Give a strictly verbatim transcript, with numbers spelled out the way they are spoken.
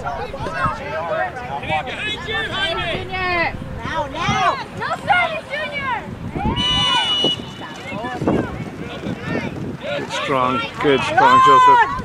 Now, now! No service, Junior! Strong, good, strong, Joseph.